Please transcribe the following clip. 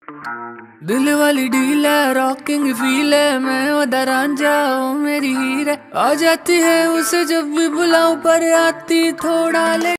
दिल वाली डील है, रॉकिंग फील है, मैं उधर रांझा ओ मेरी हीर है। आ जाती है उसे जब भी बुलाऊं पर आती थोड़ा लेट।